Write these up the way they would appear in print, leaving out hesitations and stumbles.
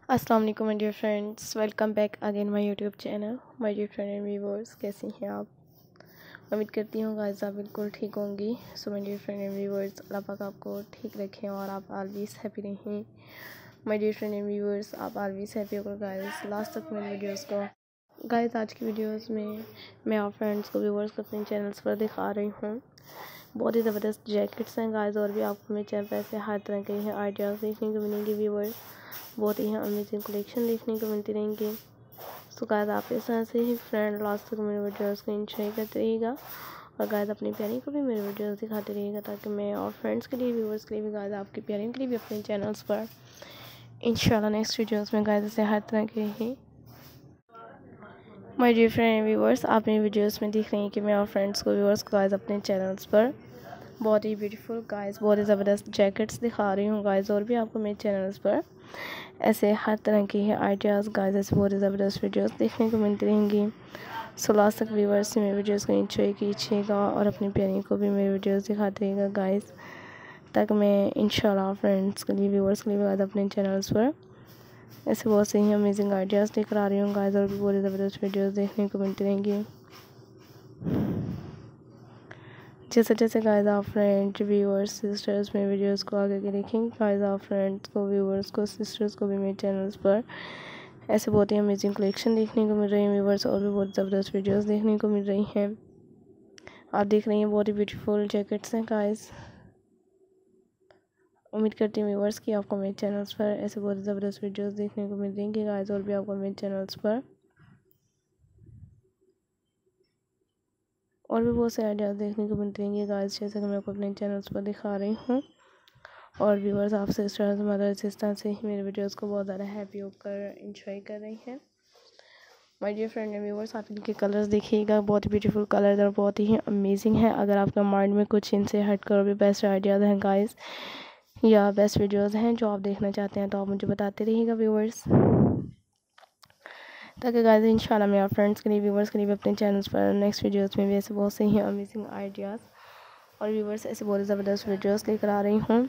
अस्सलाम वालेकुम my dear friends, welcome back again my YouTube channel. My dear friend and viewers, कैसी हैं आप? उम्मीद करती हूँ गाइस आप बिल्कुल ठीक होंगी। So my dear friend and viewers, अल्लाह पाक आपको ठीक रखें और आप ऑलवेज हैप्पी रहें। My dear friend and viewers, आप ऑलवेज हैप्पी होकर गाइस लास्ट तक मेरे वीडियोज़ को गाइस आज की वीडियोज़ में मैं आप फ्रेंड्स को व्यूअर्स को अपने चैनल्स पर दिखा रही हूँ। बहुत ही ज़बरदस्त जैकेट्स हैं गाइस, और भी आपको मेरे चैनल पर ऐसे हर तरह के हैं आइडियाज़ देखने को मिलेंगे व्यूअर्स। बहुत ही अमेजिंग कलेक्शन देखने को मिलती रहेंगी। सो गाइस आप इस तरह से ही फ्रेंड लास्ट तक मेरे वीडियोज़ को एंजॉय करते रहिएगा और गाइस अपनी प्यारी को भी मेरे वीडियोज़ दिखाते रहिएगा, ताकि मैं और फ्रेंड्स के लिए व्यूअर्स के लिए भी गाइस आपकी प्यारी के लिए भी अपने चैनल्स पर इंशाल्लाह नेक्स्ट वीडियोज़ में गाइस ऐसे हर तरह के ही माय डियर फ्रेंड व्यूअर्स आप मेरे वीडियोस में देख रहे हैं कि मैं और फ्रेंड्स को व्यूअर्स को गाइस अपने चैनल्स पर बहुत ही ब्यूटीफुल गाइस बहुत ही ज़बरदस्त जैकेट्स दिखा रही हूँ गाइस, और भी आपको मेरे चैनल्स पर ऐसे हर तरह के ही आइडियाज़ गाइस ऐसे बहुत ही ज़बरदस्त वीडियोस देखने को मिलती रहेंगी। सो लास्ट तक व्यूअर्स से मेरे वीडियोस को एंजॉय कीजिएगा और अपनी प्यारी को भी मेरे वीडियोस दिखाते रहिएगा गाइस, ताकि मैं इंशाल्लाह फ्रेंड्स के लिए व्यूअर्स के लिए गाइस अपने चैनल्स पर ऐसे बहुत से ही अमेजिंग आइडियाज़ लेकर आ रही हूँ गाइस, और भी बहुत ही ज़बरदस्त वीडियोस देखने को मिलती रहेंगी। जैसे जैसे गाइस आप फ्रेंड व्यूअर्स सिस्टर्स में वीडियोस को आगे के देखेंगे गाइस आप फ्रेंड्स को व्यूअर्स को सिस्टर्स को भी मेरे चैनल्स पर ऐसे बहुत ही अमेजिंग कलेक्शन देखने को मिल रही है व्यूअर्स, और भी बहुत ज़बरदस्त वीडियोस देखने को मिल रही हैं। आप देख रही हैं बहुत ही ब्यूटीफुल जैकेट्स हैं गाइस। उम्मीद करती हूँ व्यूअर्स कि आपको मेरे चैनल्स पर ऐसे बहुत ज़बरदस्त वीडियोस देखने को मिल रही गाइस, और भी आपको मेरे चैनल्स पर और भी बहुत से आइडियाज़ देखने को मिलते रहेंगे गाइस, जैसे कि मैं आपको अपने चैनल्स पर दिखा रही हूँ। और व्यूअर्स आप सिस्टर्स मदर्स इस तरह से ही मेरे वीडियोस को बहुत ज़्यादा हैप्पी होकर एंजॉय कर रही हैं। My dear friend and viewers आप इनके कलर्स देखिएगा, बहुत ही ब्यूटीफुल कलर्स और बहुत ही अमेजिंग है। अगर आपका माइंड में कुछ इनसे हट कर भी बेस्ट आइडियाज़ हैं गाइस या बेस्ट वीडियोज़ हैं जो आप देखना चाहते हैं, तो आप मुझे बताते रहिएगा व्यूअर्स, ताकि गाइस इंशाल्लाह मैं आप फ्रेंड्स के लिए व्यूअर्स के लिए भी अपने चैनल्स पर नेक्स्ट वीडियोस में भी ऐसे बहुत से ही अमेजिंग आइडियाज़ और व्यूअर्स ऐसे बहुत ज़बरदस्त वीडियोस लेकर आ रही हूँ।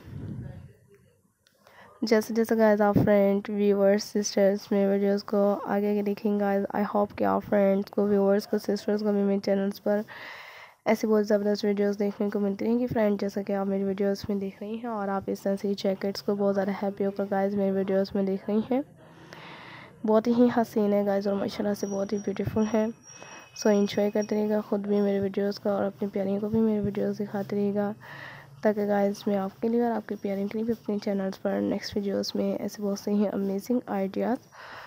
जैसे जैसे गाइस आप फ्रेंड व्यूअर्स सिस्टर्स मेरे वीडियोस को आगे आगे देखेंगे गाइस, आई होप कि आप फ्रेंड्स को व्यूअर्स को सिस्टर्स को भी मेरे चैनल्स पर ऐसी बहुत ज़बरदस्त वीडियोस देखने को मिलती रहेंगी फ्रेंड, जैसा कि आप मेरी वीडियोस में देख रही हैं। और आप इस तरह से जैकेट्स को बहुत ज़्यादा हैप्पी होकर गाइस मेरे वीडियोस में देख रही हैं। बहुत ही हसीन है गाइस और माशाल्लाह से बहुत ही ब्यूटीफुल है। सो एंजॉय करते रहिएगा खुद भी मेरे वीडियोस का और अपनी प्यारी को भी मेरे वीडियोस दिखाते रहिएगा, ताकि गाइस मैं आपके लिए और आपके प्यारे के लिए भी अपने चैनल्स पर नेक्स्ट वीडियोस में ऐसे बहुत से ही अमेजिंग आइडियाज़